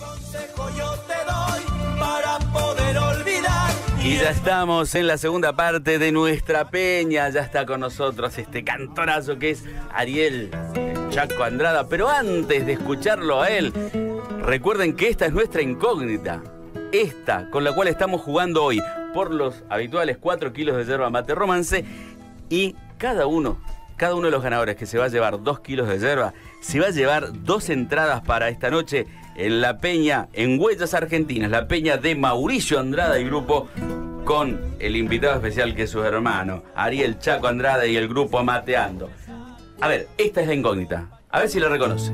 Consejo yo te doy para poder olvidar. Y ya estamos en la segunda parte de nuestra peña. Ya está con nosotros este cantorazo que es Ariel Chaco Andrada. Pero antes de escucharlo a él, recuerden que esta es nuestra incógnita. Esta con la cual estamos jugando hoy por los habituales 4 kilos de yerba mate romance. Y cada uno de los ganadores que se va a llevar 2 kilos de yerba, se va a llevar 2 entradas para esta noche en la peña, en Huellas Argentinas, la peña de Mauricio Andrada y grupo, con el invitado especial que es su hermano, Ariel Chaco Andrada y el grupo Mateando. A ver, esta es la incógnita, a ver si lo reconoce.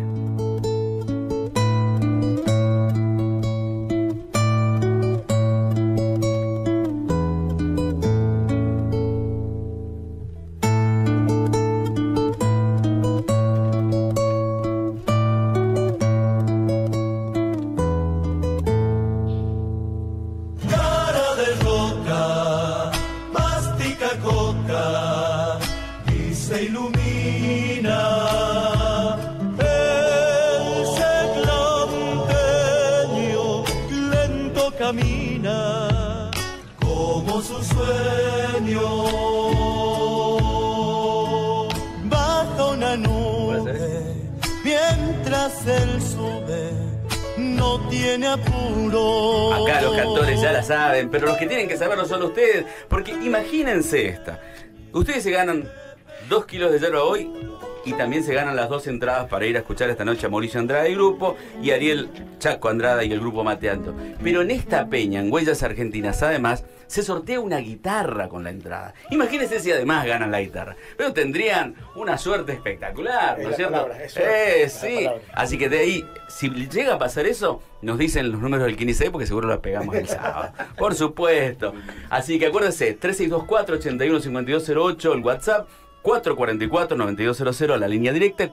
Camina como su sueño bajo una nube mientras él sube, no tiene apuro. Acá los cantores ya la saben, pero los que tienen que saberlo son ustedes, porque imagínense esta: ustedes se ganan 2 kilos de yerba hoy y también se ganan las 2 entradas para ir a escuchar esta noche a Mauricio Andrada y grupo y Ariel Chaco Andrada y el grupo Mateando. Pero en esta peña, en Huellas Argentinas, además, se sortea una guitarra con la entrada. Imagínense si además ganan la guitarra. Pero tendrían una suerte espectacular, ¿no es cierto? Sí. Así que de ahí, si llega a pasar eso, nos dicen los números del 15 porque seguro los pegamos el sábado. Por supuesto. Así que acuérdense, 3624-815208, el WhatsApp, 444-9200 la línea directa,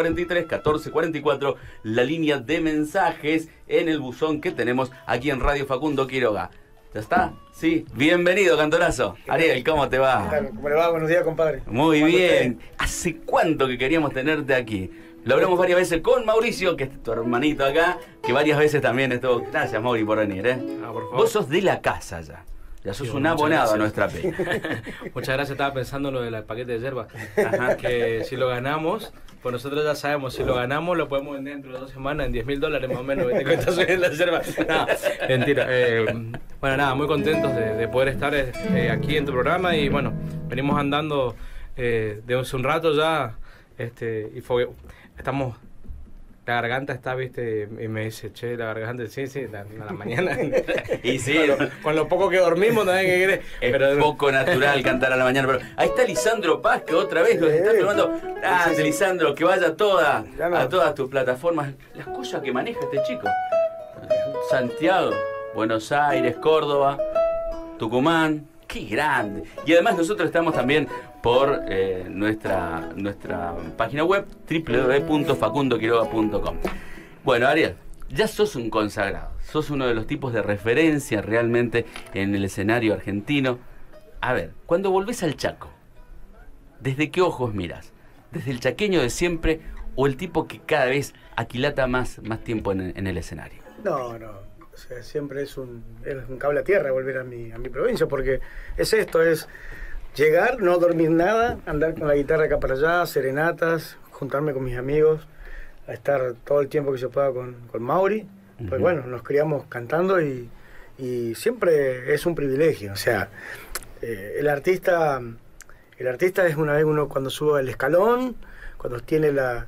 443-1444 la línea de mensajes en el buzón que tenemos aquí en Radio Facundo Quiroga. ¿Ya está? Sí. Bienvenido, cantorazo. Ariel, ¿cómo te va? ¿Cómo le va? Buenos días, compadre. Muy bien. ¿Hace cuánto que queríamos tenerte aquí? Lo hablamos varias veces con Mauricio, que es tu hermanito acá, que varias veces también estuvo. Gracias, Mauri, por venir, ¿eh? Por favor. Vos sos de la casa ya. Ya sos un abonado a nuestra peña. Muchas gracias, estaba pensando en lo del paquete de yerba. Ajá, que si lo ganamos, pues nosotros ya sabemos, si lo ganamos lo podemos vender dentro de 2 semanas en $10.000 más o menos. ¿Te cuentas en la yerba? No, mentira. Bueno, nada, muy contentos de poder estar aquí en tu programa y bueno, venimos andando de hace un rato ya y estamos... La garganta está, viste, y me dice, che, la garganta, sí, a la mañana. Y sí, con lo poco que dormimos también, ¿qué querés? Es poco natural cantar a la mañana, pero ahí está Lisandro Paz, que otra vez nos está filmando. Lisandro, que vaya a todas tus plataformas. Las cosas que maneja este chico. Santiago, Buenos Aires, Córdoba, Tucumán. ¡Qué grande! Y además nosotros estamos también por nuestra página web www.facundoquiroga.com. Bueno, Ariel, ya sos un consagrado. Sos uno de los tipos de referencia realmente en el escenario argentino. A ver, cuando volvés al Chaco, ¿desde qué ojos miras? ¿Desde el chaqueño de siempre o el tipo que cada vez aquilata más tiempo en el escenario? No. O sea, siempre es un cable a tierra volver a mi provincia, porque es esto, es llegar, no dormir nada, andar con la guitarra acá para allá, serenatas, juntarme con mis amigos, a estar todo el tiempo que se pueda con Mauri. Pues bueno, nos criamos cantando y siempre es un privilegio. O sea, el artista es una vez uno cuando sube el escalón, cuando tiene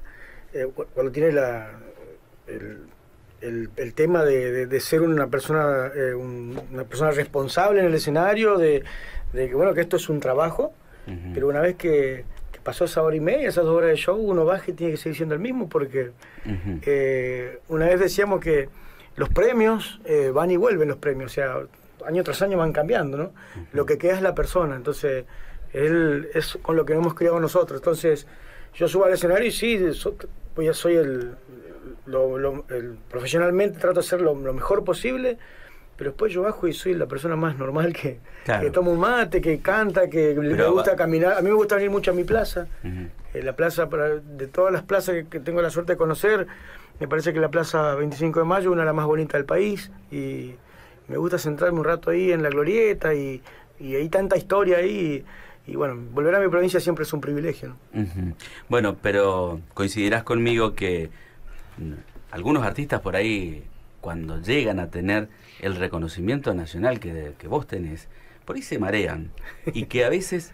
el tema de ser una persona responsable en el escenario, de que bueno, que esto es un trabajo, pero una vez que pasó esa hora y media, esas 2 horas de show, uno baja y tiene que seguir siendo el mismo, porque una vez decíamos que los premios van y vuelven los premios, o sea, año tras año van cambiando, ¿no? Lo que queda es la persona, entonces es con lo que hemos criado nosotros. Entonces yo subo al escenario y sí, pues ya soy profesionalmente trato de hacer lo mejor posible, pero después yo bajo y soy la persona más normal que toma un mate, que canta, que le gusta caminar. A mí me gusta venir mucho a mi plaza, la plaza, de todas las plazas que tengo la suerte de conocer, Me parece que la Plaza 25 de Mayo es una de las más bonitas del país y me gusta centrarme un rato ahí en la glorieta y hay tanta historia ahí y bueno, volver a mi provincia siempre es un privilegio, ¿no? Bueno, pero coincidirás conmigo que algunos artistas por ahí, cuando llegan a tener el reconocimiento nacional que vos tenés, por ahí se marean y que a veces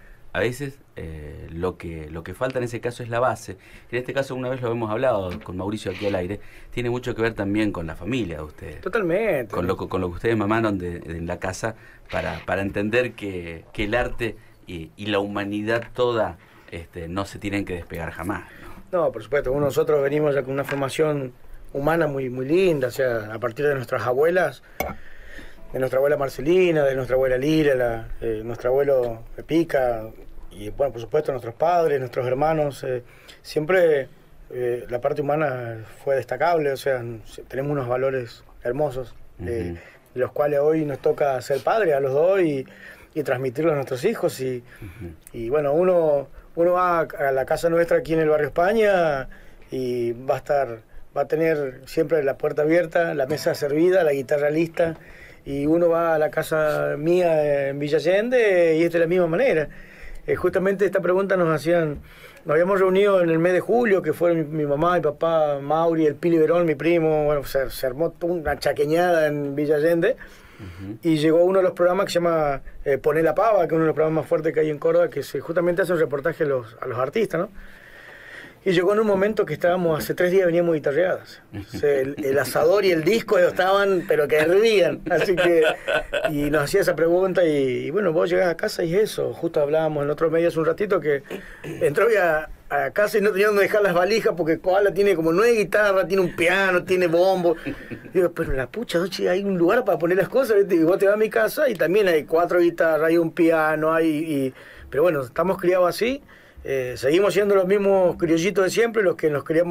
lo que falta en ese caso es la base. En este caso, una vez lo hemos hablado con Mauricio aquí al aire, tiene mucho que ver también con la familia de ustedes. Totalmente. Con lo que ustedes mamaron en la casa para entender que el arte y la humanidad toda no se tienen que despegar jamás, ¿no? No, por supuesto. Nosotros venimos ya con una formación humana muy, muy linda, o sea, a partir de nuestras abuelas, de nuestra abuela Marcelina, de nuestra abuela Lila, nuestro abuelo Pica, y bueno, por supuesto nuestros padres, nuestros hermanos, siempre la parte humana fue destacable, o sea, tenemos unos valores hermosos, de los cuales hoy nos toca ser padres a los dos y transmitirlos a nuestros hijos, y bueno, uno va a la casa nuestra aquí en el barrio España y va a tener siempre la puerta abierta, la mesa servida, la guitarra lista, y uno va a la casa mía en Villa Allende y es de la misma manera. Justamente esta pregunta nos habíamos reunido en el mes de julio, que fueron mi mamá, mi papá, Mauri, el Pili Verón, mi primo, bueno, se armó una chaqueñada en Villa Allende, y llegó uno de los programas que se llama Poné la Pava, que es uno de los programas más fuertes que hay en Córdoba, que justamente hace un reportaje a los artistas, ¿no? Y llegó en un momento que estábamos, hace 3 días veníamos guitarreadas. O sea, el asador y el disco estaban, pero que hervían. Así que, y nos hacía esa pregunta y bueno, vos llegás a casa y eso. Justo hablábamos en otro medio hace un ratito que entró a casa y no tenía donde dejar las valijas porque Koala tiene como 9 guitarras, tiene un piano, tiene bombo. Digo, pero la pucha, Dochi, hay un lugar para poner las cosas, ¿viste? Y vos te vas a mi casa y también hay 4 guitarras, hay un piano, pero bueno, estamos criados así. Seguimos siendo los mismos criollitos de siempre, los que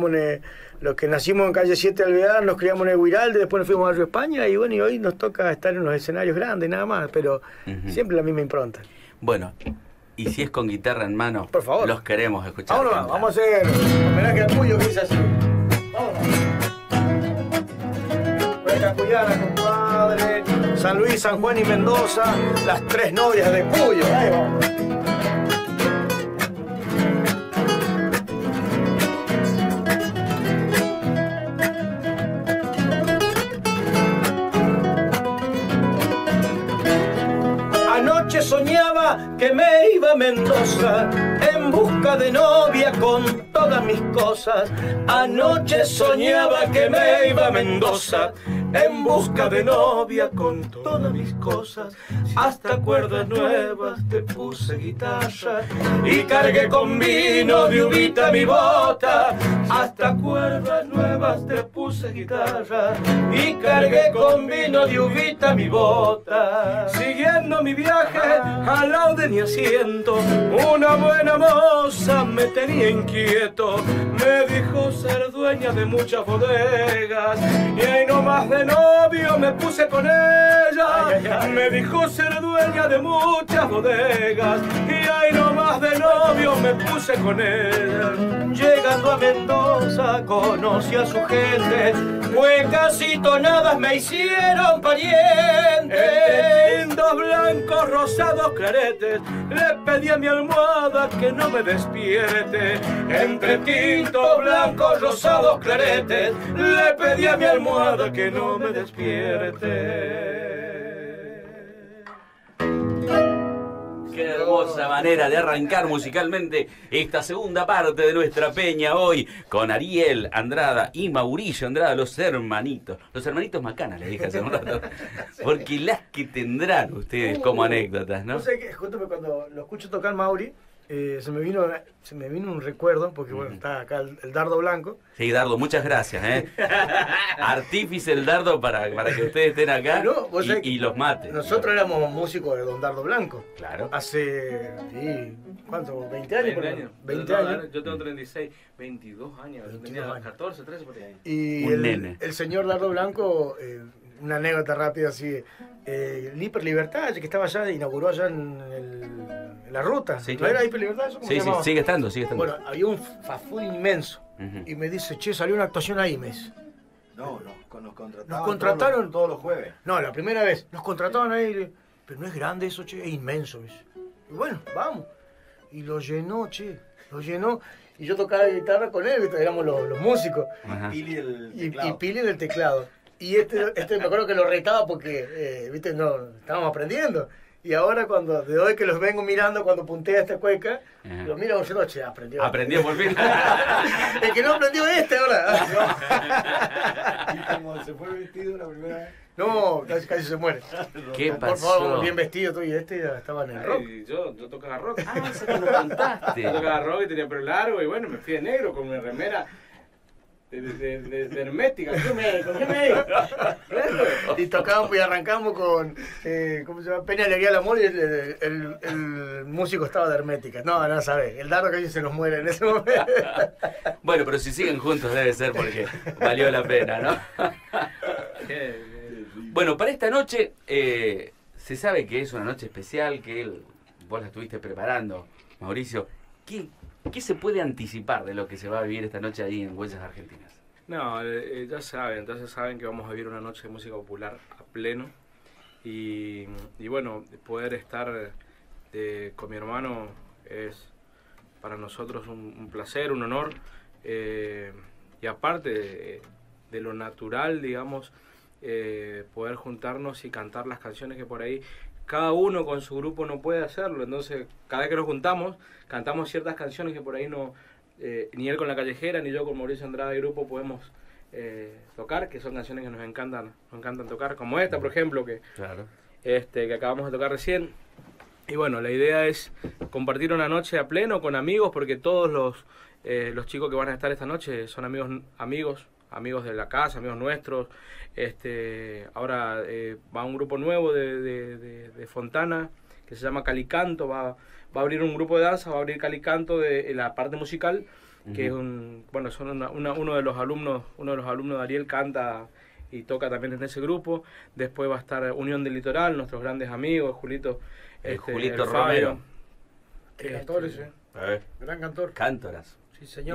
nacimos en calle 7 Alvear, nos criamos en el Huiralde, después nos fuimos a Barrio España y bueno, y hoy nos toca estar en los escenarios grandes nada más, pero siempre la misma impronta. Bueno, y si es con guitarra en mano, por favor, los queremos escuchar. Vámonos, vamos a hacer homenaje al Puyo, que dice así. Vámonos. Buena Cuyana, compadre, San Luis, San Juan y Mendoza, las 3 novias de Puyo. Ahí vamos. Soñaba que me iba a Mendoza en busca de novia con todas mis cosas. Anoche soñaba que me iba a Mendoza en busca de novia con todas mis cosas. Hasta cuerdas nuevas te puse guitarra y cargué con vino de uvita mi bota. Hasta cuerdas nuevas te puse guitarra y cargué con vino de uvita mi bota. Siguiendo mi viaje al lado de mi asiento, una buena moza me tenía inquieto. Me dijo ser dueña de muchas bodegas y ahí nomás de novio me puse con ella. Me dijo ser dueña de muchas bodegas y ahí nomás de novio me puse con ella. Llegando a Mendoza conocí a su gente, huecas y tonadas me hicieron pariente. Lindos blancos rosados claretes, le pedí a mi almohada que no me despierte. Entre tintos blancos rosados claretes, le pedí a mi almohada que no me despierte. Qué hermosa manera de arrancar musicalmente esta segunda parte de nuestra peña hoy con Ariel Andrada y Mauricio Andrada, los hermanitos Macana, le dije hace un rato, porque las que tendrán ustedes como anécdotas, ¿no? No sé qué, justo cuando lo escucho tocar Mauri, se me vino un recuerdo, porque bueno, está acá el Dardo Blanco. Sí, Dardo, muchas gracias, artífice el Dardo para que ustedes estén acá y los maten. Nosotros éramos músicos de Don Dardo Blanco. Claro. Hace, ¿cuánto? ¿20 años? 20 años. Yo tengo 36, 22 años. Yo tenía 14, 13 por ahí. Y el señor Dardo Blanco, una anécdota rápida así, el Hiper Libertad, que estaba allá, inauguró allá en la ruta. Sí, ¿No claro. era Hiper Libertad eso? Sí, sigue estando. Bueno, había un fast food inmenso. y me dice, che, salió una actuación ahí, me dice. No, nos contrataron. Nos contrataron todos los jueves. No, la primera vez. Nos contrataron ahí. Pero no es grande eso, che, es inmenso, me dice. Y bueno, vamos. Y lo llenó, che. Lo llenó. Y yo tocaba guitarra con él, éramos los músicos. Pili del teclado. Y Pili del teclado. Y este me acuerdo que lo retaba porque, viste, no, estábamos aprendiendo. Y ahora de hoy que los vengo mirando cuando puntea esta cueca, los miro diciendo, che, aprendió. Aprendió por fin. El que no aprendió ahora. Y como se fue vestido la primera vez. No, casi se muere. ¿Qué Por pasó? favor, bien vestido tú y ya estaba en el rock. Yo tocaba rock. Ah, eso te lo contaste. Yo tocaba rock y tenía pelo largo y bueno, me fui de negro con una remera de hermética. ¿Con qué me digo? Y tocábamos y arrancamos con, ¿cómo se llama? Peña Alegría al Amor y el músico estaba de hermética. No sabés, el dardo casi se nos muere en ese momento. Bueno, pero si siguen juntos debe ser porque valió la pena, ¿no? Bueno, para esta noche se sabe que es una noche especial, que vos la estuviste preparando, Mauricio. ¿Qué se puede anticipar de lo que se va a vivir esta noche ahí en Huellas Argentinas? No, ya saben, entonces saben que vamos a vivir una noche de música popular a pleno y bueno, poder estar con mi hermano es para nosotros un placer, un honor y aparte de lo natural, digamos, poder juntarnos y cantar las canciones que por ahí cada uno con su grupo no puede hacerlo, entonces cada vez que nos juntamos cantamos ciertas canciones que por ahí no ni él con La Callejera ni yo con Mauricio Andrada y grupo podemos tocar, que son canciones que nos encantan tocar, como esta por ejemplo que acabamos de tocar recién. Y bueno, la idea es compartir una noche a pleno con amigos, porque todos los chicos que van a estar esta noche son amigos de la casa, amigos nuestros. Ahora va un grupo nuevo de Fontana que se llama Calicanto, va a abrir un grupo de danza, va a abrir Calicanto de la parte musical, que es son uno de los alumnos de Ariel canta y toca también en ese grupo. Después va a estar Unión del Litoral, nuestros grandes amigos, Julito Romero. Cantores, gran cantor. Cántoras. Sí, señor.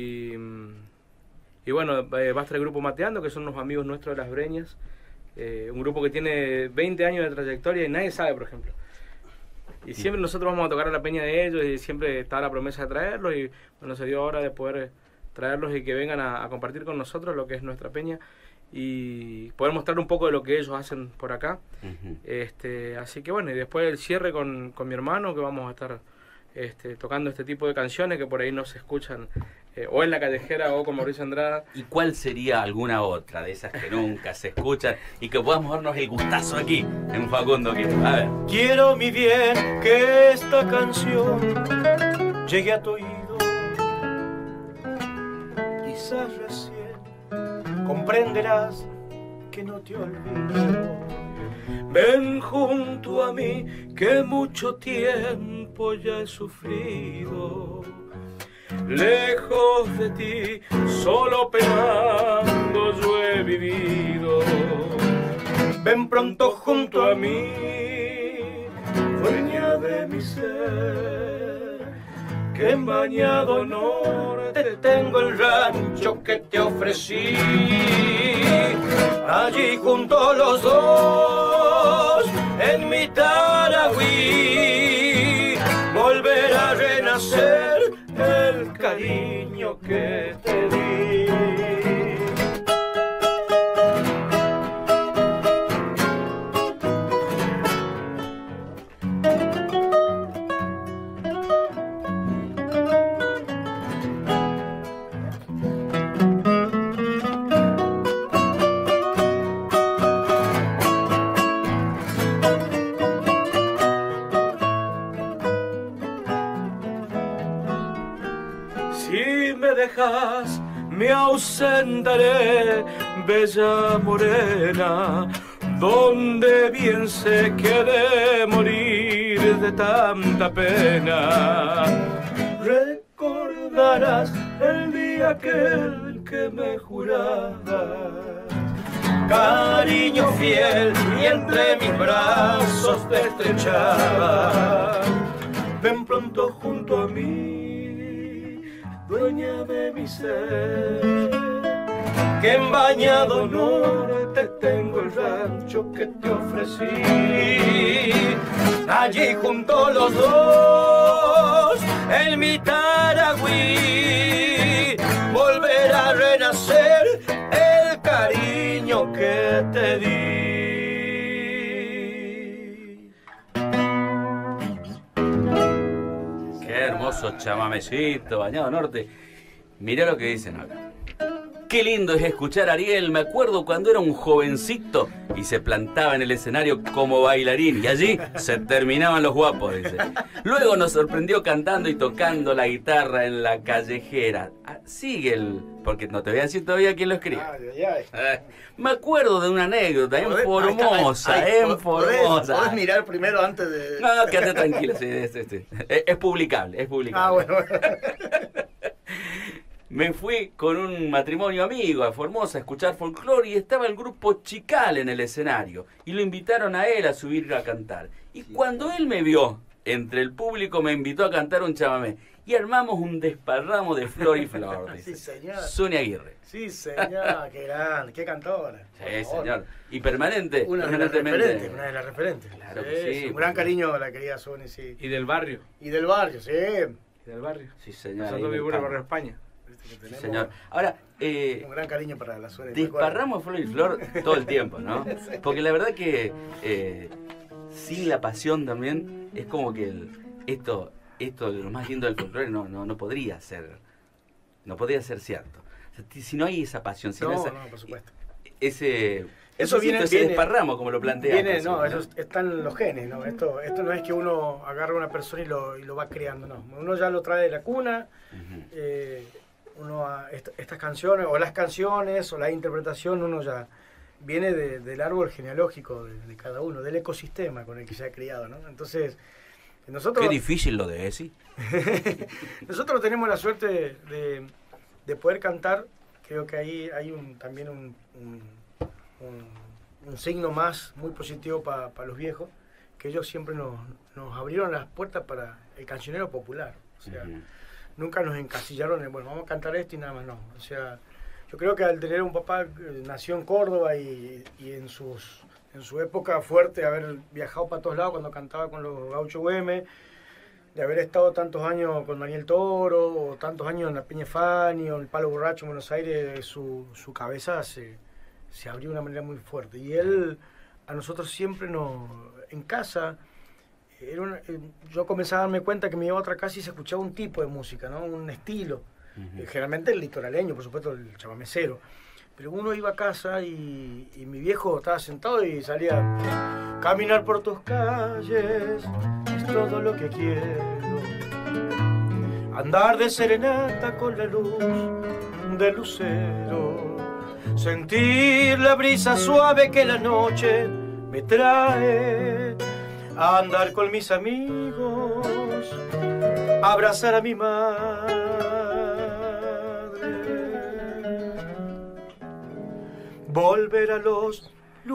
Y bueno, va a estar el grupo Mateando, que son unos amigos nuestros de Las Breñas. Un grupo que tiene 20 años de trayectoria y nadie sabe, por ejemplo. Y siempre nosotros vamos a tocar a la peña de ellos y siempre está la promesa de traerlos. Y bueno, se dio hora de poder traerlos y que vengan a compartir con nosotros lo que es nuestra peña y poder mostrar un poco de lo que ellos hacen por acá. Así que bueno, y después el cierre con mi hermano, que vamos a estar tocando este tipo de canciones que por ahí no se escuchan o en La Callejera o con Mauricio Andrada. ¿Y cuál sería alguna otra de esas que nunca se escuchan y que podamos darnos el gustazo aquí en Facundo Quiero? A ver. Quiero mi bien que esta canción llegue a tu oído. Quizás recién comprenderás que no te olvido. Ven junto a mí que mucho tiempo ya he sufrido. Lejos de ti, solo penando yo he vivido. Ven pronto junto a mí, dueña de mi ser, que en Bañado Norte tengo el rancho que te ofrecí. Allí junto los dos, en mi Taragüí, volverá a renacer el cariño que te di. Me ausentaré, bella morena, donde bien sé que he de morir de tanta pena. Recordarás el día aquel que me jurabas cariño fiel y entre mis brazos te estrechaba. Ven pronto junto a mí, dueña de mi ser, que en Bañado Norte tengo el rancho que te ofrecí. Allí junto los dos, en mi Taragüí, volverá a renacer el cariño que te di. Qué hermoso chamamecito, Bañado Norte. Mirá lo que dicen acá. Qué lindo es escuchar a Ariel. Me acuerdo cuando era un jovencito y se plantaba en el escenario como bailarín. Y allí se terminaban los guapos, dice. Luego nos sorprendió cantando y tocando la guitarra en la callejera. Ah, sigue el... Porque no te voy a decir todavía quién lo escribe. Ay, ay, ay. Me acuerdo de una anécdota en Formosa, Podés mirar primero antes de... No, quédate tranquilo. Sí, es publicable, es publicable. Ah, bueno. Me fui con un matrimonio amigo a Formosa a escuchar folclore y estaba el grupo Chical en el escenario y lo invitaron a él a subir a cantar. Y cuando él me vio entre el público me invitó a cantar un chamamé y armamos un desparramo de flor y flor. Dice. Sí, señor. Sonia Aguirre. Sí, señor, qué grande, qué cantora. Sí, señor. Y permanente. Una de las referentes, una de las referentes. Claro que sí. Un gran cariño a la querida Sonia, sí. Y del barrio. Y del barrio, sí. Y del barrio. Sí, señor. Nosotros vivimos en el barrio de España. Sí, señor. Ahora, un gran cariño para la Sonia. desparramos flor y flor todo el tiempo, ¿no? Porque la verdad que sin la pasión también es como que esto lo más lindo del folclore no podría ser cierto. O sea, si no hay esa pasión, si no, por supuesto. Ese viene desparramo, como lo plantea. Eso están los genes, ¿no? Esto no es que uno agarra a una persona y lo va creando, no. Uno ya lo trae de la cuna. Estas canciones, o las canciones, o la interpretación, uno ya viene del árbol genealógico de cada uno, del ecosistema con el que se ha criado, ¿no? Entonces, nosotros... Qué difícil lo de ese. Nosotros tenemos la suerte de poder cantar. Creo que ahí hay también un signo más muy positivo para los viejos, que ellos siempre nos abrieron las puertas para el cancionero popular. O sea, nunca nos encasillaron en, bueno, vamos a cantar esto y nada más, no. O sea, yo creo que al tener un papá que nació en Córdoba y en su época fuerte, haber viajado para todos lados cuando cantaba con los Gaucho Güemes, de haber estado tantos años con Daniel Toro, o tantos años en la Peña Fani, o en el Palo Borracho en Buenos Aires, su cabeza se abrió de una manera muy fuerte. Y él, a nosotros siempre en casa, yo comenzaba a darme cuenta que me iba a otra casa y se escuchaba un tipo de música, ¿no? Un estilo. Generalmente el litoraleño, por supuesto, el chamamecero. Pero uno iba a casa y mi viejo estaba sentado y salía: caminar por tus calles es todo lo que quiero, andar de serenata con la luz del lucero, sentir la brisa suave que la noche me trae, andar con mis amigos, abrazar a mi madre, volver a los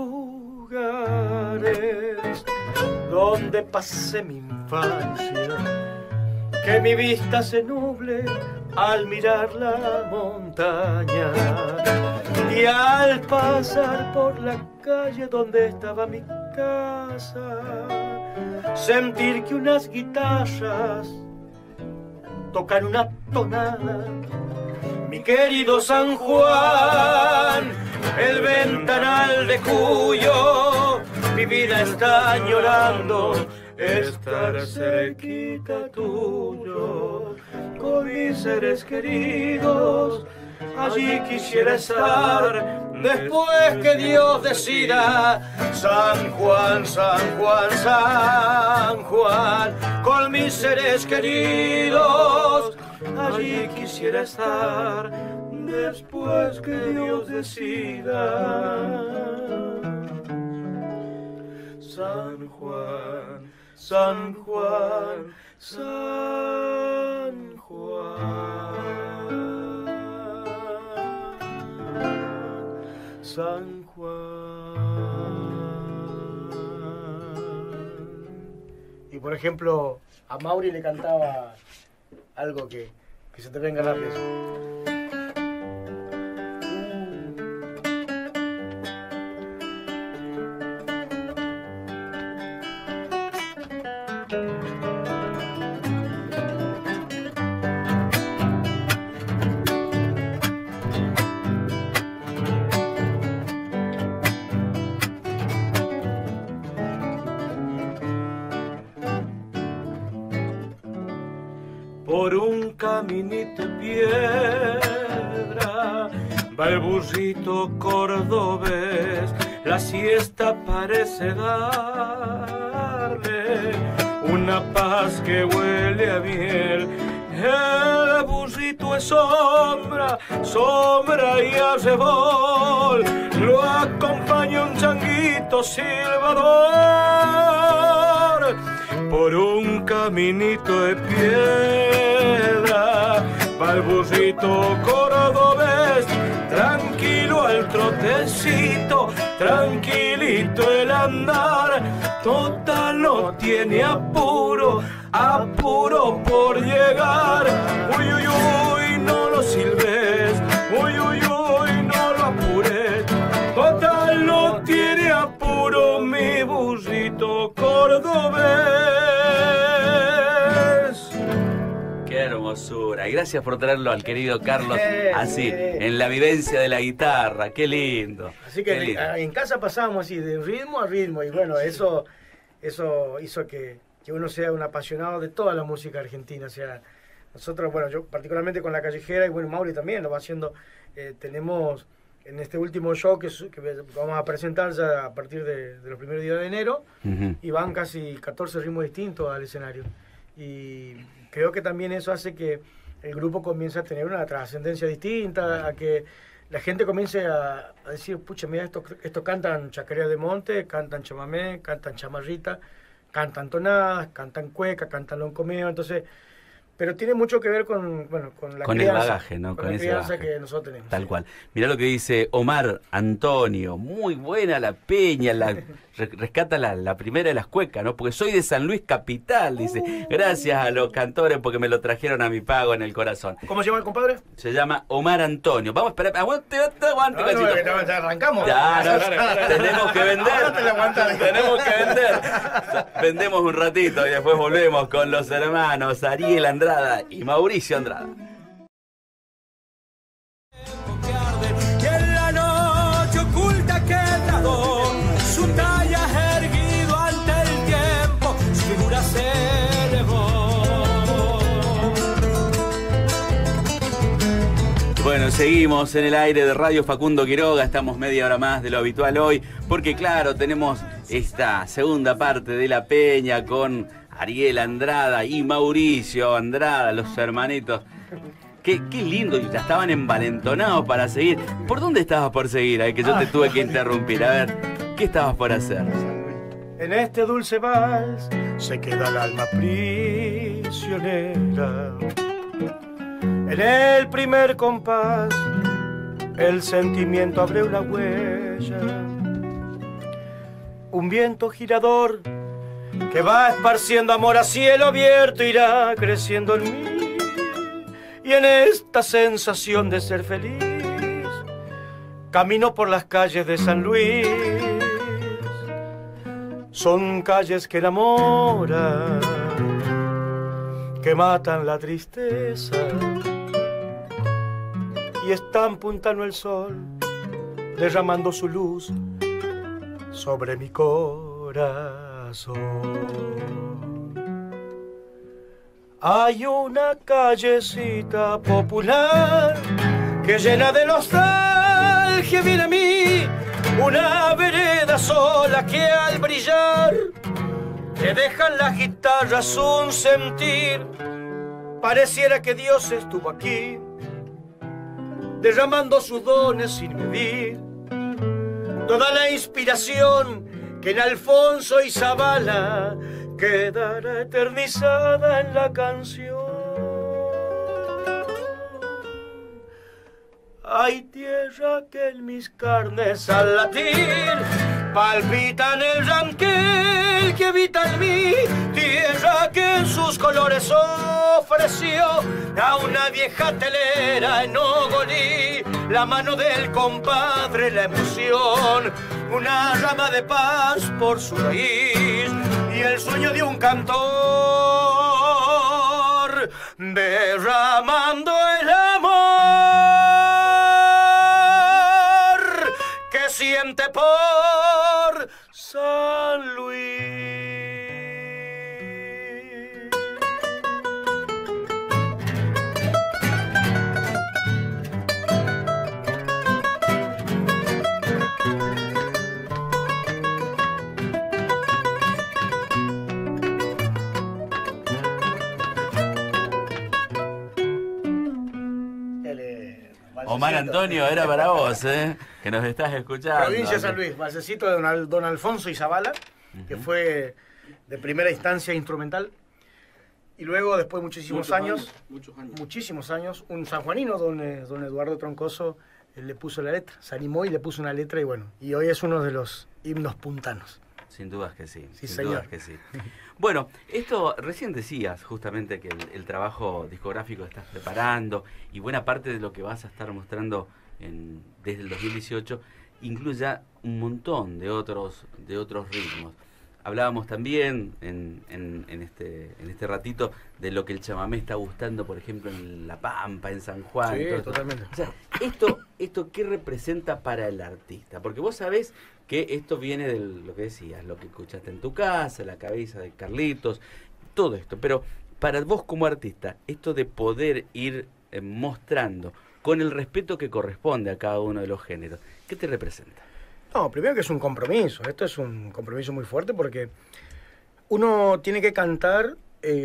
lugares donde pasé mi infancia, que mi vista se nuble al mirar la montaña y al pasar por la calle donde estaba mi casa, sentir que unas guitarras tocan una tonada. Mi querido San Juan, el ventanal de Cuyo, mi vida está añorando estar cerquita tuyo, con mis seres queridos. Allí quisiera estar después que Dios decida. San Juan, San Juan, San Juan, con mis seres queridos. Allí quisiera estar después que Dios decida. San Juan, San Juan, San Juan, San Juan. Y por ejemplo, a Mauri le cantaba algo que que se te venga la pieza. Por un caminito de piedra va el burrito cordobés, la siesta parece darle una paz que huele a miel. El burrito es sombra, sombra y arrebol, lo acompaña un changuito silbador. Por un caminito de piedra va el burrito cordobés, tranquilo al trotecito, tranquilito el andar, total no tiene apuro, apuro por llegar. Uy, uy, uy, no lo silbes, uy, uy, uy, no lo apures, total no tiene apuro mi burrito cordobés. Qué hermosura. Y gracias por traerlo al querido Carlos así, en la vivencia de la guitarra. Qué lindo. Así que en casa pasábamos así, de ritmo a ritmo. Y bueno, eso hizo que uno sea un apasionado de toda la música argentina. O sea, nosotros, bueno, yo particularmente con La Callejera, y bueno, Mauri también lo va haciendo. Tenemos en este último show que vamos a presentar ya a partir de los primeros días de enero, y van casi 14 ritmos distintos al escenario. Y creo que también eso hace que el grupo comience a tener una trascendencia distinta, a que la gente comience a decir, pucha, mira, esto cantan chacarera de monte, cantan chamamé, cantan chamarrita, cantan tonadas, cantan cueca, cantan loncomeo, entonces... Pero tiene mucho que ver con la con crianza, el bagaje, ¿no? Con la ese crianza bagaje que nosotros tenemos. Tal cual. Mirá lo que dice Omar Antonio. Muy buena la peña, rescata la primera de las cuecas, ¿no? Porque soy de San Luis Capital, dice. Gracias a los cantores porque me lo trajeron a mi pago en el corazón. ¿Cómo se llama el compadre? Se llama Omar Antonio. Vamos a esperar. Aguante, Ya arrancamos. Ya, tenemos que vender. Tenemos que vender. Vendemos un ratito y después volvemos con los hermanos Ariel Andrada y Mauricio Andrada. Que en la noche oculta quedado, su talla erguido ante el tiempo, su figura se elevó. Bueno, seguimos en el aire de Radio Facundo Quiroga, estamos media hora más de lo habitual hoy, porque claro, tenemos esta segunda parte de la peña con Ariel Andrada y Mauricio Andrada, los hermanitos. Qué lindo, ya estaban envalentonados para seguir. ¿Por dónde estabas por seguir? Que yo te tuve que interrumpir. A ver, ¿qué estabas por hacer? En este dulce vals se queda el alma prisionera. En el primer compás el sentimiento abre una huella. Un viento girador que va esparciendo amor a cielo abierto irá creciendo en mí, y en esta sensación de ser feliz camino por las calles de San Luis. Son calles que enamoran, que matan la tristeza, y están puntando el sol derramando su luz sobre mi corazón. Hay una callecita popular que llena de nostalgia viene a mí, una vereda sola que al brillar te dejan las guitarras un sentir. Pareciera que Dios estuvo aquí derramando sus dones sin medir, toda la inspiración que en Alfonso y Zabala quedará eternizada en la canción. Hay tierra que en mis carnes al latir palpitan el ranquel que habita en mí, tierra que en sus colores ofreció a una vieja telera en Ogolí, la mano del compadre, la emoción, una rama de paz por su raíz y el sueño de un cantor derramando el amor que siente por San Luis. Omar Antonio, era para vos, que nos estás escuchando. Provincia de San Luis, balsecito de don Alfonso Izabala, que fue de primera instancia instrumental. Y luego, después de muchísimos años, un sanjuanino, don Eduardo Troncoso, él le puso la letra, se animó y le puso una letra y bueno, y hoy es uno de los himnos puntanos. Sin dudas que sí, Sí, sin señor. dudas que sí. Bueno, esto recién decías justamente que el trabajo discográfico estás preparando y buena parte de lo que vas a estar mostrando desde el 2018 incluye ya un montón de otros ritmos. Hablábamos también en este ratito de lo que el chamamé está gustando, por ejemplo, en La Pampa, en San Juan. Sí, todo esto. totalmente. O sea, ¿esto qué representa para el artista? Porque vos sabés que esto viene de lo que decías, lo que escuchaste en tu casa, la cabeza de Carlitos, todo esto. Pero para vos como artista, esto de poder ir mostrando con el respeto que corresponde a cada uno de los géneros, ¿qué te representa? No, primero que es un compromiso. Esto es un compromiso muy fuerte porque uno tiene que cantar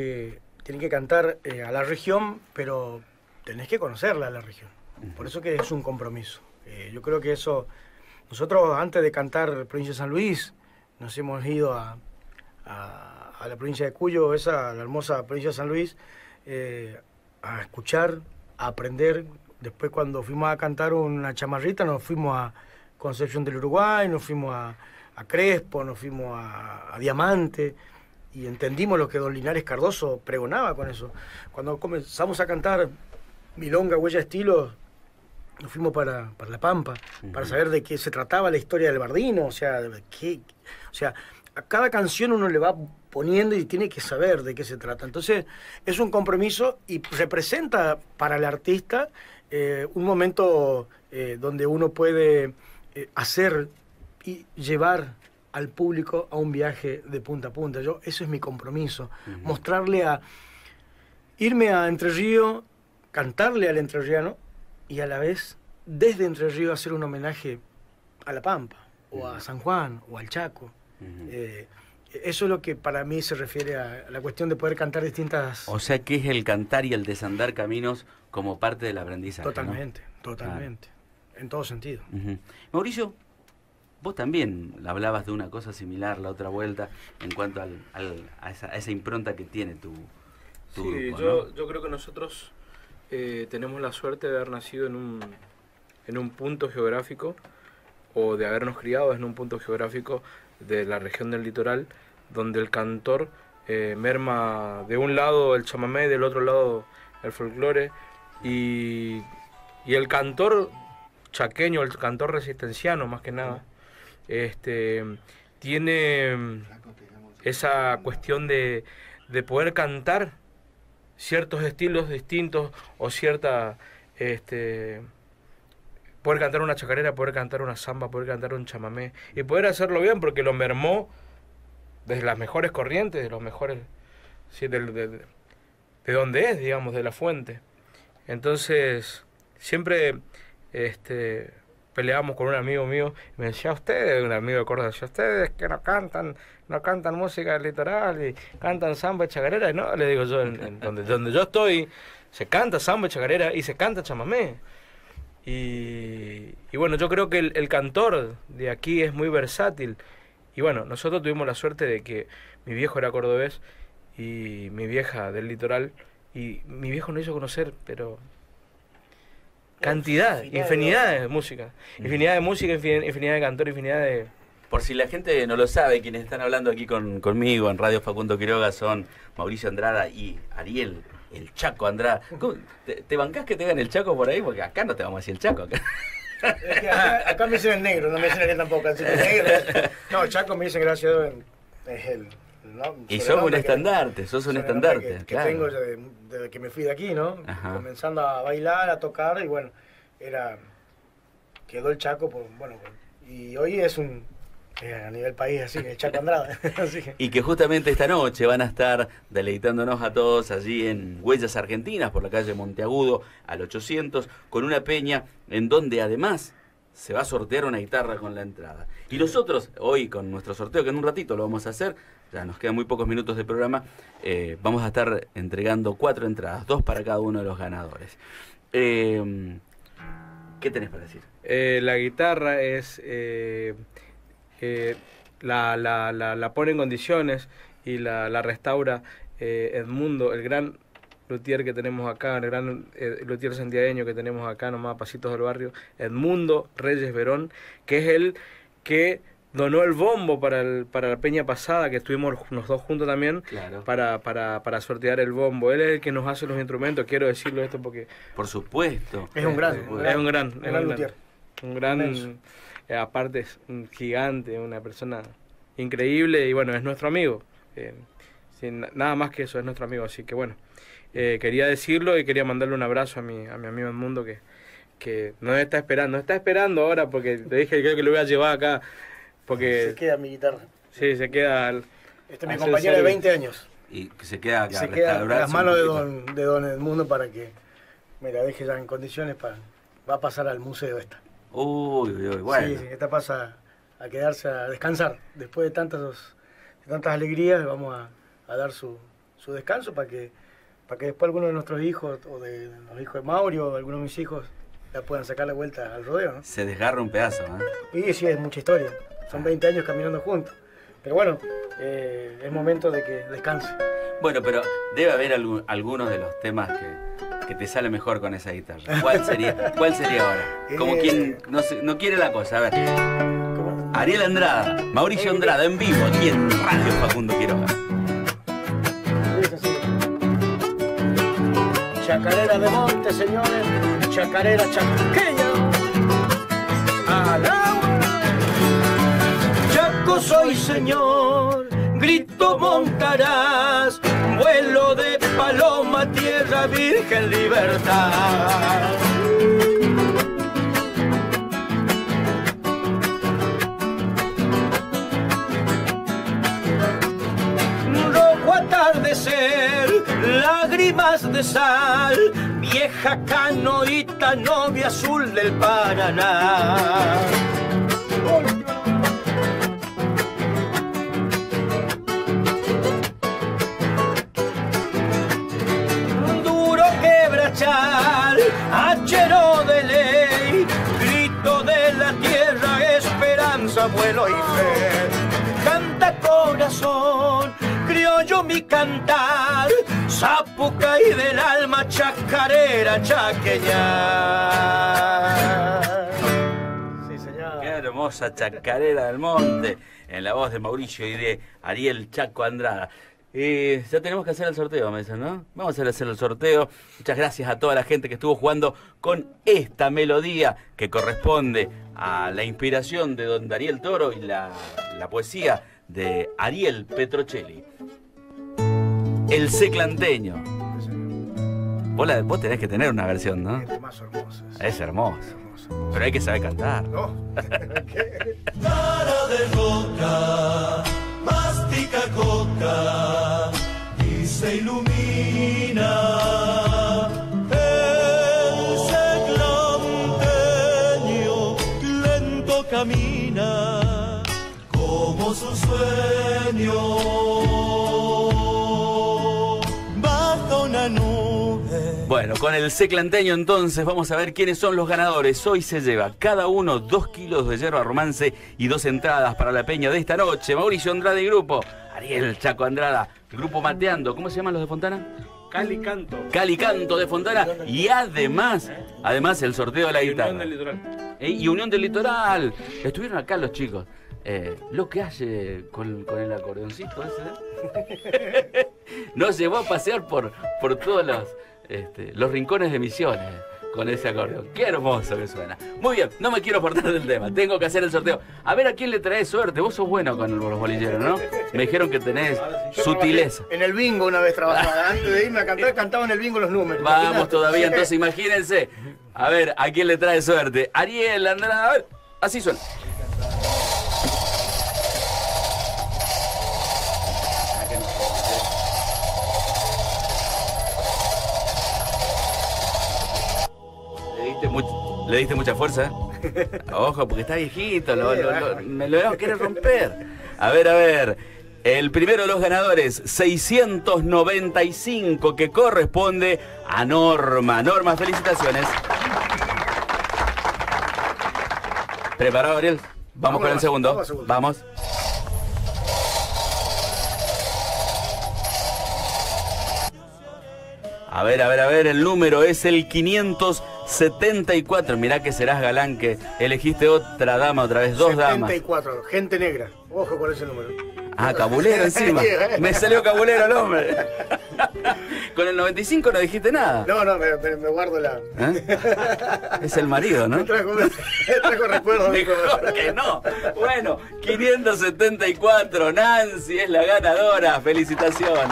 a la región, pero tenés que conocerla a la región. Por eso que es un compromiso. Yo creo que eso... Nosotros, antes de cantar Provincia de San Luis, nos hemos ido a la provincia de Cuyo, la hermosa provincia de San Luis, a escuchar, a aprender. Después, cuando fuimos a cantar una chamarrita, nos fuimos a Concepción del Uruguay, nos fuimos a Crespo, nos fuimos a Diamante, y entendimos lo que don Linares Cardoso pregonaba con eso. Cuando comenzamos a cantar Milonga, Huella, Estilo, nos fuimos para La Pampa, para saber de qué se trataba la historia del Bardino, o sea, a cada canción uno le va poniendo y tiene que saber de qué se trata. Entonces, es un compromiso y representa para el artista un momento donde uno puede hacer y llevar al público a un viaje de punta a punta. Eso es mi compromiso, irme a Entre Ríos, cantarle al entrerriano, y a la vez, desde Entre Ríos, hacer un homenaje a La Pampa, o a San Juan, o al Chaco. Eso es lo que para mí se refiere a la cuestión de poder cantar distintas... O sea, que es el cantar y el desandar caminos como parte del aprendizaje, Totalmente, ¿no? totalmente. En todo sentido. Mauricio, vos también hablabas de una cosa similar la otra vuelta en cuanto a esa impronta que tiene tu grupo, ¿no? Yo creo que nosotros... tenemos la suerte de haber nacido en un punto geográfico, o de habernos criado en un punto geográfico de la región del litoral, donde el cantor merma de un lado el chamamé, del otro lado el folclore, y el cantor chaqueño, el cantor resistenciano más que nada, tiene esa cuestión de poder cantar ciertos estilos distintos o poder cantar una chacarera, poder cantar una samba, poder cantar un chamamé y poder hacerlo bien porque lo mermó desde las mejores corrientes, de los mejores, sí, de donde es, digamos, de la fuente. Entonces siempre peleábamos con un amigo mío y me decía, ustedes, un amigo de Córdoba, decía, ustedes que no cantan música del litoral y cantan samba y chacarera. Y no, le digo yo, donde yo estoy se canta samba y chacarera y se canta chamamé. Y bueno, yo creo que el cantor de aquí es muy versátil. Y bueno, nosotros tuvimos la suerte de que mi viejo era cordobés y mi vieja del litoral, y mi viejo nos hizo conocer, pero infinidad de música, infinidad de cantores, infinidad Por si la gente no lo sabe, quienes están hablando aquí conmigo en Radio Facundo Quiroga son Mauricio Andrada y Ariel, el Chaco Andrada. ¿Te bancás que te hagan el Chaco por ahí? Porque acá no te vamos a decir el Chaco. Acá, Es que acá me dicen el negro, no me dicen Ariel tampoco. Así que negro. No, Chaco me dicen gracias a Dios, es el... ¿no? Y sos un estandarte, sos un estandarte. Que claro. tengo desde que me fui de aquí, ¿no? Ajá. Comenzando a bailar, a tocar, y bueno, quedó el Chaco, y hoy es a nivel país, así, el Chaco Andrada. Así que. Y que justamente esta noche van a estar deleitándonos a todos allí en Huellas Argentinas, por la calle Monteagudo, al 800, con una peña en donde además se va a sortear una guitarra con la entrada. Y nosotros, hoy con nuestro sorteo, que en un ratito lo vamos a hacer, ya nos quedan muy pocos minutos de programa, vamos a estar entregando 4 entradas, 2 para cada uno de los ganadores. ¿Qué tenés para decir? La guitarra es... la pone en condiciones y la restaura Edmundo, el gran luthier que tenemos acá, el gran luthier santiagueño que tenemos acá, nomás a pasitos del barrio, Edmundo Reyes Verón, que es el que donó el bombo para la peña pasada, que estuvimos los dos juntos también, Claro. para sortear el bombo. Él es el que nos hace los instrumentos, quiero decirlo esto porque... Por supuesto. Es un gran luthier. Un gran... Inmenso. Aparte es un gigante, una persona increíble y bueno, es nuestro amigo. Sin nada más que eso, es nuestro amigo. Así que bueno, quería decirlo y quería mandarle un abrazo a mi amigo Edmundo que nos está esperando ahora porque te dije que creo que lo voy a llevar acá. Porque Se queda mi guitarra. sí, se queda... Este es mi compañero de 20 años. Y que se queda acá, Se queda en restaurarse las un manos poquito. de don Edmundo para que me la deje ya en condiciones va a pasar al museo esta. Uy, bueno. Sí, esta pasa a quedarse a descansar. Después de tantas alegrías, vamos a dar su descanso para que después algunos de nuestros hijos, o de los hijos de Mauro, o algunos de mis hijos, la puedan sacar la vuelta al rodeo, ¿no? Se desgarra un pedazo, ¿eh? Y sí, es mucha historia. Son 20 años caminando juntos. Pero bueno, es momento de que descanse. Bueno, pero debe haber algunos de los temas que te sale mejor con esa guitarra. ¿Cuál sería ahora? Como quien no quiere la cosa. A ver. ¿Cómo? Ariel Andrada, Mauricio Andrada en vivo, aquí en Radio Facundo Quiroga. Es así. Chacarera de monte, señores. Chacarera chaqueña. Al agua. Chaco soy, señor. Grito montarás. Vuelo de paloma, tierra virgen, libertad. Rojo atardecer, lágrimas de sal, vieja canoita, novia azul del Paraná. Duro quebrachal, hachero de ley, grito de la tierra, esperanza, vuelo y fe. Canta corazón, criollo mi cantar, zapucay del alma, chacarera chaqueña. Sí, señor. Qué hermosa chacarera del monte, en la voz de Mauricio y de Ariel Chaco Andrada. Ya tenemos que hacer el sorteo, me dicen, ¿no? Vamos a hacer el sorteo. Muchas gracias a toda la gente que estuvo jugando con esta melodía que corresponde a la inspiración de don Dariel Toro y la poesía de Ariel Petrocelli. El Seclanteño. Vos tenés que tener una versión, ¿no? Es más hermoso. Es hermoso, pero hay que saber cantar. No. Cara de coca, mastica coca y se ilumina. El seclanteño lento camina como su sueño bajo una nube. Bueno, con el Seclanteño entonces vamos a ver quiénes son los ganadores. Hoy se lleva cada uno 2 kilos de yerba romance y 2 entradas para la peña de esta noche. Mauricio Andrade y grupo, Ariel Chaco Andrada, grupo Mateando. ¿Cómo se llaman los de Fontana? Cali Canto. Cali Canto de Fontana. Y además el sorteo de la guitarra. Unión del Litoral. Y Unión del Litoral. Estuvieron acá los chicos. lo que hace con el acordeoncito ese. Nos llevó a pasear por todos los rincones de Misiones con ese acordeón. Qué hermoso que suena. Muy bien, no me quiero apartar del tema. Tengo que hacer el sorteo. A ver a quién le traes suerte. Vos sos bueno con los bolilleros, ¿no? Me dijeron que tenés sutileza. En el bingo una vez trabajaba. Antes de irme a cantar, cantaba en el bingo los números. Vamos todavía, entonces imagínense. A ver, ¿a quién le trae suerte? Ariel, Andrada, a ver, así suena. ¿Le diste mucha fuerza? Ojo, porque está viejito, me lo voy a querer romper. A ver. El primero de los ganadores, 695, que corresponde a Norma. Norma, felicitaciones. ¿Preparado, Ariel? Vamos con el segundo. Vamos. A ver, el número es el 574. Mirá que serás galán que elegiste otra dama otra vez, dos damas. 74, gente negra. Ojo con ese número. Ah, cabulero encima. Me salió cabulero el hombre. Con el 95 no dijiste nada. No, me guardo la... Es el marido, ¿no? Me trajo recuerdos. Mejor que no. Bueno, 574, Nancy es la ganadora. Felicitaciones.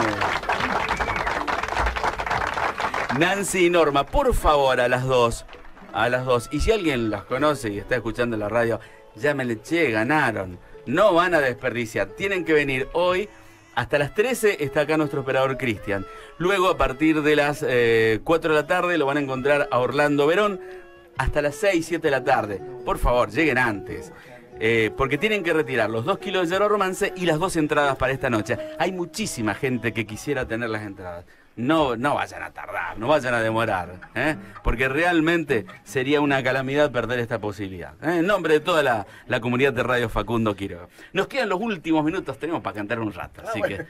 Nancy y Norma, por favor, a las dos. Y si alguien las conoce y está escuchando la radio, llámenle, che, ganaron. No van a desperdiciar. Tienen que venir hoy. Hasta las 13 está acá nuestro operador Cristian. Luego, a partir de las 4 de la tarde, lo van a encontrar a Orlando Verón. Hasta las 6, 7 de la tarde. Por favor, lleguen antes. Porque tienen que retirar los 2 kilos de Yerba Romance y las 2 entradas para esta noche. Hay muchísima gente que quisiera tener las entradas. No vayan a tardar, no vayan a demorar, porque realmente sería una calamidad perder esta posibilidad. En nombre de toda la comunidad de Radio Facundo Quiroga. Nos quedan los últimos minutos, tenemos para cantar un rato, así que...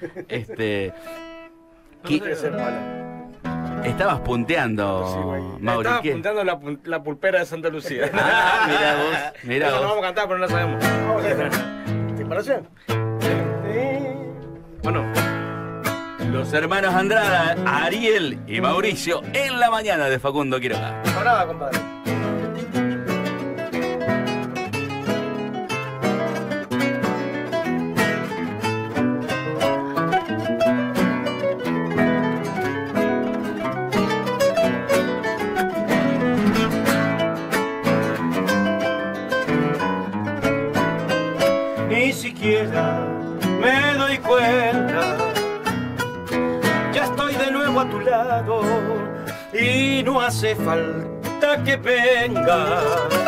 Estabas punteando, Mauri. Estaba punteando la pulpera de Santa Lucía. Ah, mirá vos. No vamos a cantar, pero no sabemos. ¿Te parece? Bueno. Los hermanos Andrada, Ariel y Mauricio, en la mañana de Facundo Quiroga. Nada, compadre. Ni siquiera me doy cuenta, ya estoy de nuevo a tu lado y no hace falta que vengas.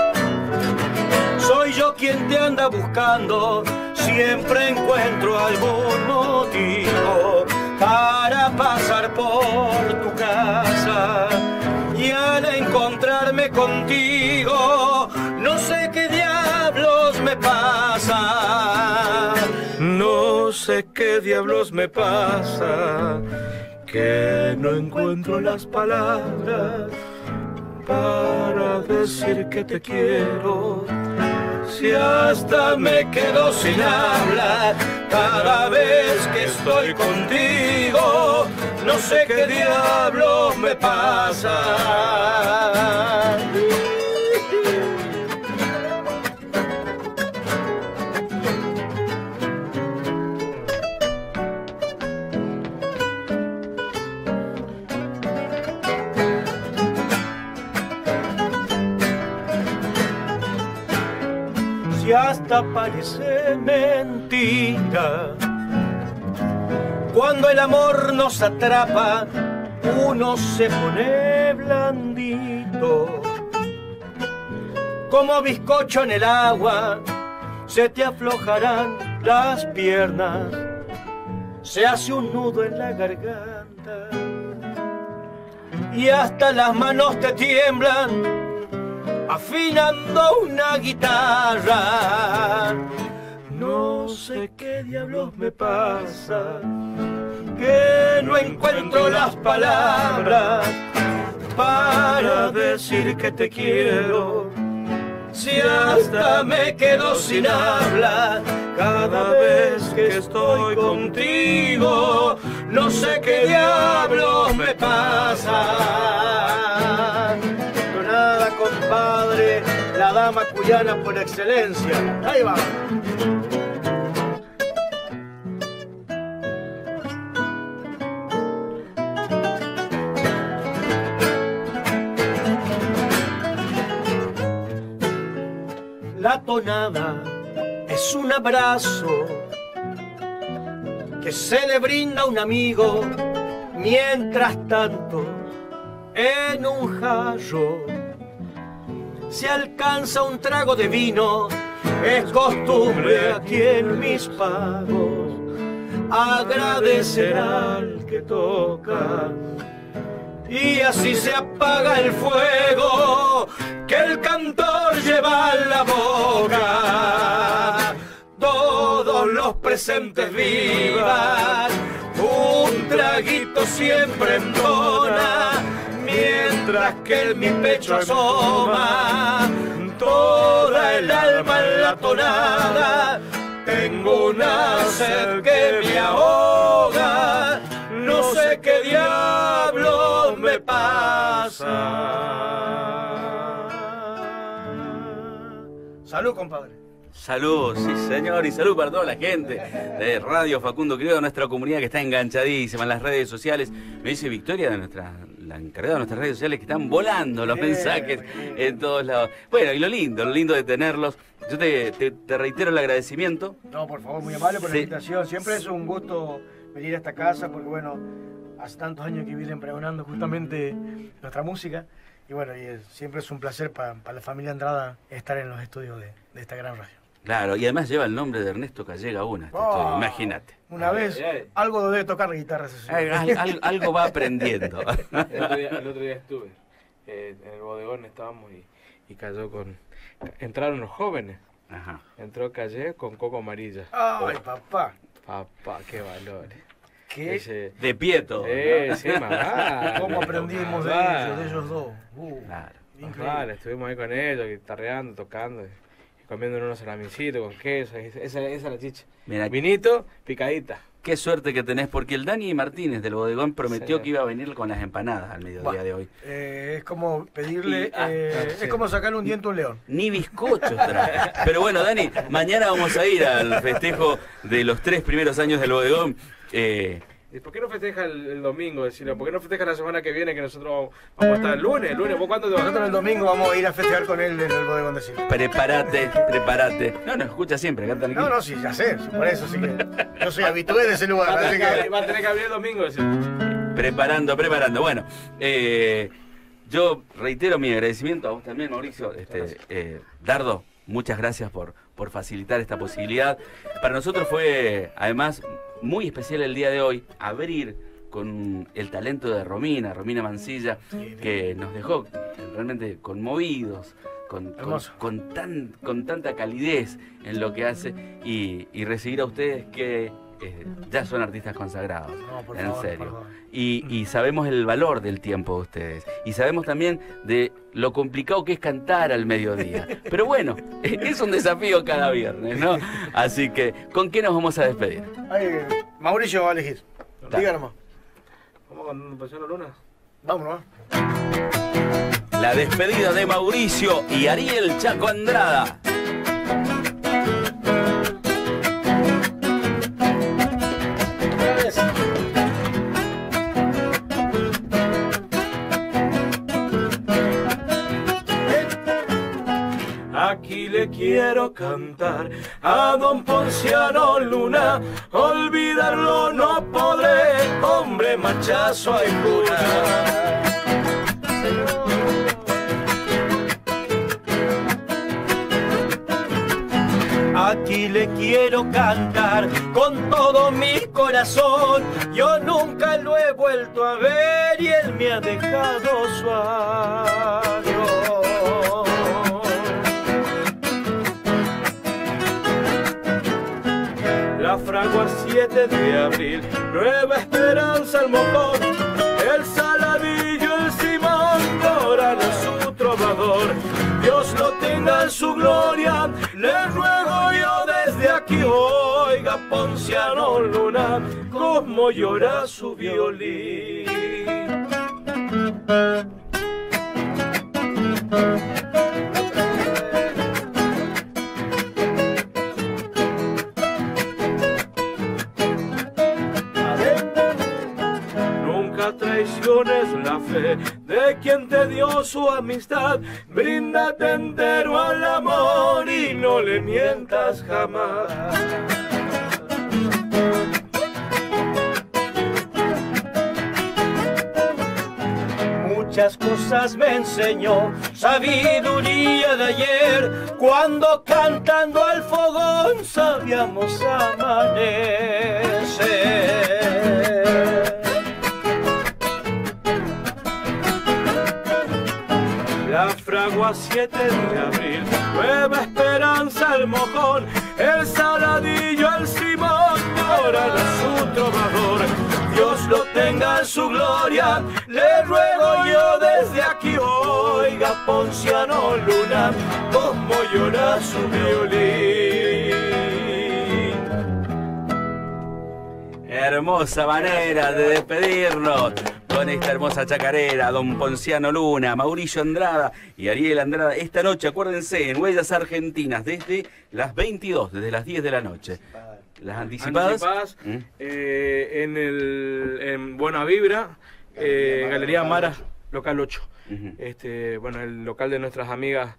Soy yo quien te anda buscando, siempre encuentro algún motivo para pasar por tu casa. Y al encontrarme contigo, no sé qué diablos me pasa. No sé qué diablos me pasa, que no encuentro las palabras para decir que te quiero. Si hasta me quedo sin hablar cada vez que estoy contigo, no sé qué diablos me pasa. Y hasta parece mentira, cuando el amor nos atrapa, uno se pone blandito. Como bizcocho en el agua, se te aflojarán las piernas, se hace un nudo en la garganta y hasta las manos te tiemblan afinando una guitarra. No sé qué diablos me pasa, que no encuentro las palabras para decir que te quiero. si hasta me quedo sin habla cada vez que estoy contigo. No sé qué diablos me pasa. Tonada, compadre, la dama cuyana por excelencia. Ahí va. La tonada es un abrazo que se le brinda a un amigo. Mientras tanto, en un jarro se alcanza un trago de vino. Es costumbre aquí en mis pagos agradecer al que toca. Y así se apaga el fuego que el cantor lleva en la boca. Todos los presentes vivan, un traguito siempre entona, mientras que en mi pecho asoma toda el alma en la tonada. Tengo una sed que me ahoga, no sé qué diablo me pasa. Salud, compadre. Salud, sí señor, y salud para toda la gente de Radio Facundo Criollo, nuestra comunidad que está enganchadísima en las redes sociales. Me dice Victoria, la encargada de nuestras redes sociales, que están volando los mensajes en todos lados. Bueno, y lo lindo de tenerlos. Yo te reitero el agradecimiento. No, por favor, muy amable por la invitación. Siempre es un gusto venir a esta casa porque, bueno, hace tantos años que vienen pregonando justamente nuestra música. Y bueno, siempre es un placer para la familia Andrada estar en los estudios de esta gran radio. Claro, y además lleva el nombre de Ernesto Callega Una, imagínate. Una vez, algo debe tocar guitarra. Algo va aprendiendo. El otro día estuve en el bodegón, estábamos y cayó entraron los jóvenes. Ajá. Entró Calle con coco amarilla. ¡Ay, papá! Papá, qué valores. ¿Qué? De Pieto. Sí, mamá. ¿Cómo aprendimos de ellos dos? Claro. Vale, estuvimos ahí con ellos, guitarreando, tocando, y comiendo unos salamincitos con queso. Esa es la chicha. Mirá, vinito, picadita. Qué suerte que tenés, porque el Dani Martínez del bodegón prometió Sí. que iba a venir con las empanadas al mediodía de hoy. Es como pedirle, es como sacarle un diente a un león. Ni bizcochos trae. Pero bueno, Dani, mañana vamos a ir al festejo de los 3 primeros años del bodegón. ¿Y por qué no festeja el domingo? Decirlo? ¿Por qué no festeja la semana que viene que nosotros vamos a estar el lunes? ¿Vos cuándo te vas? Nosotros el domingo vamos a ir a festejar con él en el bodegón de Silva. Prepárate. No, escucha siempre, canta tranquilo. No, sí, ya sé, por eso sí que yo soy habitué de ese lugar. Así que... Va a tener que abrir el domingo. Decirlo. Preparando. Bueno, yo reitero mi agradecimiento a vos también, Mauricio. Dardo, muchas gracias por facilitar esta posibilidad. Para nosotros fue, además, muy especial el día de hoy abrir con el talento de Romina Mancilla, que nos dejó realmente conmovidos, con tanta calidez en lo que hace, y recibir a ustedes que ya son artistas consagrados, en serio. Y sabemos el valor del tiempo de ustedes, y sabemos también de lo complicado que es cantar al mediodía. Pero bueno, es un desafío cada viernes, ¿no? Así que, ¿con qué nos vamos a despedir? Mauricio va a elegir. Diga nomás. ¿Cómo cuando empezó la luna? Vámonos. La despedida de Mauricio y Ariel Chaco Andrada. Aquí le quiero cantar a don Ponciano Luna, olvidarlo no podré, hombre machazo hay cuna. Aquí le quiero cantar con todo mi corazón. Yo nunca lo he vuelto a ver y él me ha dejado su agro. La fragua 7 de abril, Nueva Esperanza, el Mojón, el Saladillo, el Simón, Dorano, su trovador. Dios lo tenga en su gloria, le ruego yo desde aquí, oiga Ponciano Luna, cómo llora su violín. Nunca traiciones la fe de quien te dio su amistad, bríndate entero al amor y no le mientas jamás. Muchas cosas me enseñó sabiduría de ayer, cuando cantando al fogón sabíamos amanecer. La fragua 7 de abril, nueva esperanza el mojón, el saladillo, el simón, lloran a su trovador. Dios lo tenga en su gloria, le ruego yo desde aquí, oiga Ponciano Luna, cómo llora su violín. Hermosa manera de despedirnos con esta hermosa chacarera, don Ponciano Luna, Mauricio Andrada y Ariel Andrada. Esta noche, acuérdense, en Huellas Argentinas, desde las 22, desde las 10 de la noche. Las anticipadas, en Buena Vibra, Galería Mara, local 8. Bueno, el local de nuestras amigas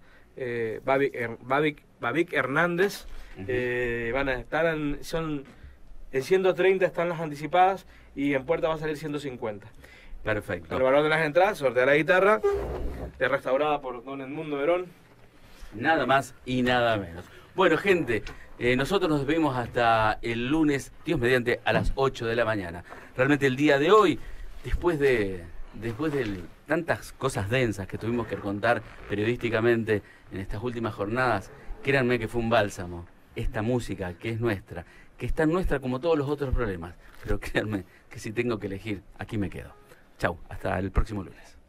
Babic Hernández. Van a estar en 130 están las anticipadas y en puerta va a salir 150. Perfecto. El valor de las entradas, sortea la guitarra, restaurada por don Edmundo Verón. Nada más y nada menos. Bueno, gente, nosotros nos despedimos hasta el lunes, Dios mediante, a las 8 de la mañana. Realmente el día de hoy, después de tantas cosas densas que tuvimos que contar periodísticamente en estas últimas jornadas, créanme que fue un bálsamo. Esta música que es nuestra, que es tan nuestra como todos los otros problemas. Pero créanme que si tengo que elegir, aquí me quedo. Chau, hasta el próximo lunes.